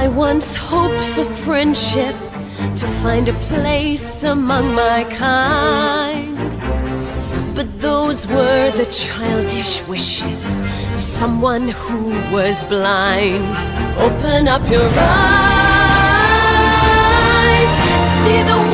I once hoped for friendship, to find a place among my kind. But those were the childish wishes of someone who was blind. Open up your eyes, see the